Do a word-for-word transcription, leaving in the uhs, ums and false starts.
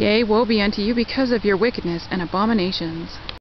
Yea, woe be unto you because of your wickedness and abominations.